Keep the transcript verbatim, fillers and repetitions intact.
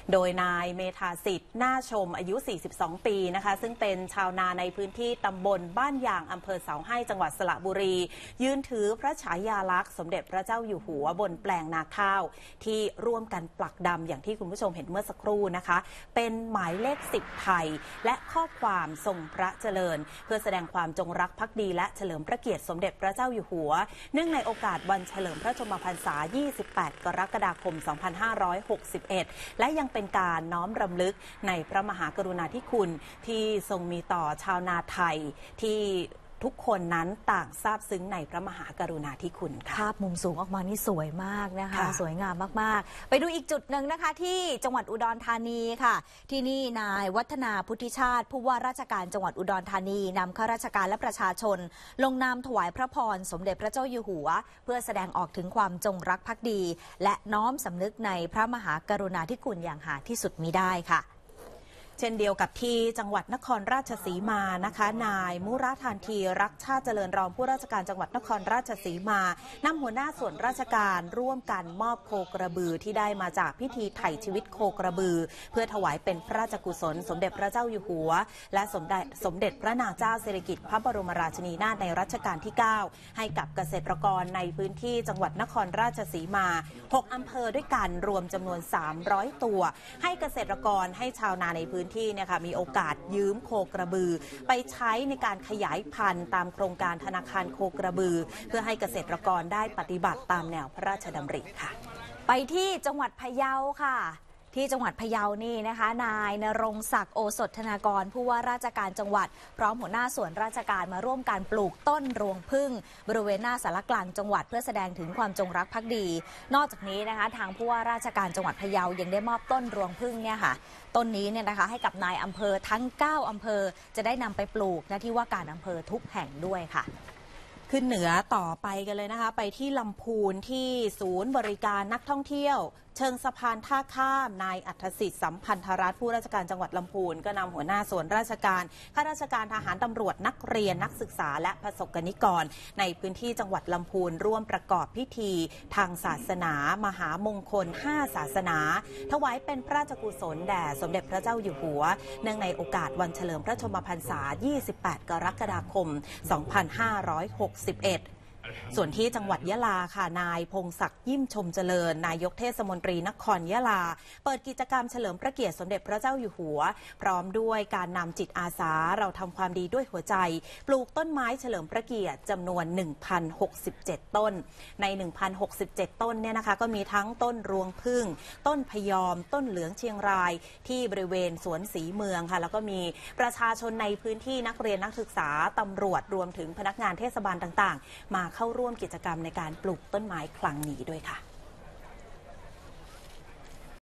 โดยนายเมธาสิทธิ์น่าชมอายุสี่สิบสองปีนะคะซึ่งเป็นชาวนาในพื้นที่ตำบลบ้านยางอำเภอเสาให้จังหวัดสระบุรียืนถือพระฉายาลักษณ์สมเด็จพระเจ้าอยู่หัวบนแปลงนาข้าวที่ร่วมกันปลักดำอย่างที่คุณผู้ชมเห็นเมื่อสักครู่นะคะเป็นหมายเลขสิบไทยและข้อความทรงพระเจริญเพื่อแสดงความจงรักภักดีและเฉลิมพระเกียรติสมเด็จพระเจ้าอยู่หัวเนื่องในโอกาสวันเฉลิมพระชนมพรรษายี่สิบแปดกรกฎาคมสองพันห้าร้อยหกสิบเอ็ดและยังเป็นการน้อมรำลึกในพระมหากรุณาธิคุณที่ทรงมีต่อชาวนาไทยที่ทุกคนนั้นต่างซาบซึ้งในพระมหากรุณาธิคุณค่ะภาพมุมสูงออกมานี่สวยมากนะคะสวยงามมากๆไปดูอีกจุดหนึ่งนะคะที่จังหวัดอุดรธานีค่ะที่นี่นายวัฒนาพุทธิชาติผู้ว่าราชการจังหวัดอุดรธานีนำข้าราชการและประชาชนลงนามถวายพระพรสมเด็จพระเจ้าอยู่หัวเพื่อแสดงออกถึงความจงรักภักดีและน้อมสำนึกในพระมหากรุณาธิคุณอย่างหาที่สุดมิได้ค่ะเช่นเดียวกับที่จังหวัดนครราชสีมานะคะนายมุราทานทีรักชาติเจริญรองผู้ราชการจังหวัดนครราชสีมานำหัวหน้าส่วนราชการร่วมกันมอบโคกระบือที่ได้มาจากพิธีไถ่ชีวิตโคกระบือเพื่อถวายเป็นพระราชกุศลสมเด็จพระเจ้าอยู่หัวและสมเด็จสมเด็จพระนางเจ้าสิริกิติ์พระบรมราชินีนาถในรัชกาลที่เก้าให้กับเกษตรกรในพื้นที่จังหวัดนครราชสีมาหกอำเภอด้วยกันรวมจำนวนสามร้อยตัวให้เกษตรกรให้ชาวนาในพื้นที่เนี่ยค่ะมีโอกาสยืมโคกระบือไปใช้ในการขยายพันธุ์ตามโครงการธนาคารโคกระบือเพื่อให้เกษตรกรได้ปฏิบัติตามแนวพระราชดำริค่ะไปที่จังหวัดพะเยาค่ะที่จังหวัดพะเยานี่นะคะนายณรงค์ศักดิ์โอสถธนากรผู้ว่าราชการจังหวัดพร้อมหัวหน้าส่วนราชการมาร่วมการปลูกต้นรวงผึ้งบริเวณหน้าสารกลางจังหวัดเพื่อแสดงถึงความจงรักภักดีนอกจากนี้นะคะทางผู้ว่าราชการจังหวัดพะเยายังได้มอบต้นรวงผึ้งเนี่ยค่ะต้นนี้เนี่ยนะคะให้กับนายอำเภอทั้งเก้าอำเภอจะได้นำไปปลูกณที่ว่าการอำเภอทุกแห่งด้วยค่ะขึ้นเหนือต่อไปกันเลยนะคะไปที่ลำพูนที่ศูนย์บริการนักท่องเที่ยวเชิงสะพานท่าข้ามนายอัธสิทธิ์สัมพันธรัตน์ผู้ราชการจังหวัดลำพูนก็นำหัวหน้าส่วนราชการข้าราชการทหารตำรวจนักเรียนนักศึกษาและประสบกนิกรในพื้นที่จังหวัดลำพูนร่วมประกอบพิธีทางศาสนามหามงคลห้าศาสนาถวายเป็นพระราชกุศลแด่สมเด็จพระเจ้าอยู่หัวเนื่องในโอกาสวันเฉลิมพระชนมพรรษายี่สิบแปดกรกฎาคมสองพันห้าร้อยหกสิบเอ็ดส่วนที่จังหวัดยะลาค่ะนายพงศักดิ์ยิ้มชมเจริญนายกเทศมนตรีนครยะลาเปิดกิจกรรมเฉลิมพระเกียรติสมเด็จพระเจ้าอยู่หัวพร้อมด้วยการนำจิตอาสาเราทำความดีด้วยหัวใจปลูกต้นไม้เฉลิมพระเกียรติจำนวน หนึ่งพันหกสิบเจ็ด ต้นใน หนึ่งพันหกสิบเจ็ด ต้นเนี่ยนะคะก็มีทั้งต้นรวงผึ้งต้นพยอมต้นเหลืองเชียงรายที่บริเวณสวนศรีเมืองค่ะแล้วก็มีประชาชนในพื้นที่นักเรียนนักศึกษาตำรวจรวมถึงพนักงานเทศบาลต่างๆมาเข้าร่วมกิจกรรมในการปลูกต้นไม้ครั้งนี้ด้วยค่ะ